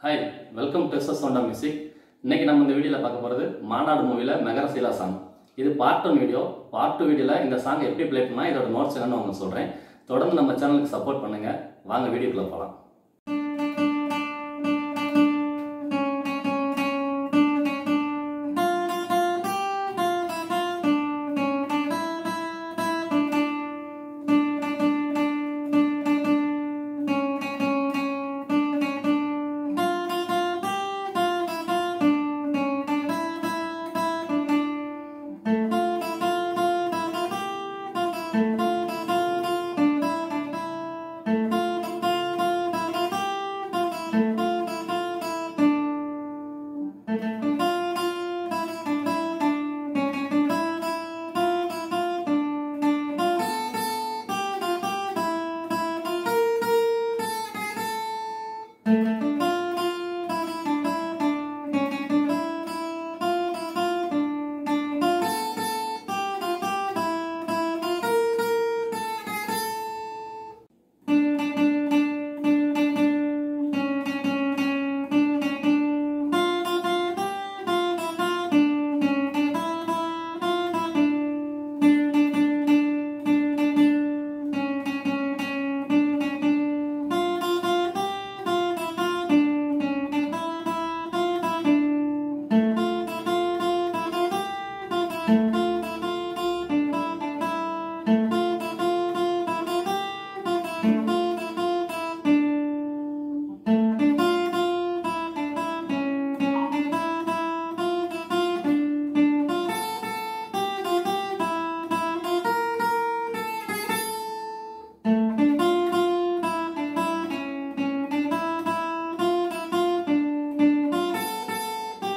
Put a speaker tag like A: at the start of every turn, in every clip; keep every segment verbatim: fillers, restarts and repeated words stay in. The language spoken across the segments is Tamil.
A: Hi, welcome to S S Sonda Music. இன்னைக்கு நம்ம இந்த வீடியோல பார்க்க போறது மாநாடு மூவில மெகரசீலா சாங். இது part one video. Part two வீடியோல இந்த சாங் எப்படி ப்ளே பண்ணா இதோட நோட்ஸ் என்னன்னு உங்களுக்கு சொல்றேன். தொடர்ந்து நம்ம சேனலுக்கு சப்போர்ட் பண்ணுங்க. வாங்க வீடியோக்குள்ள போலாம்.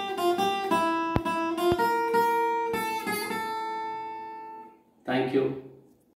A: Thank you.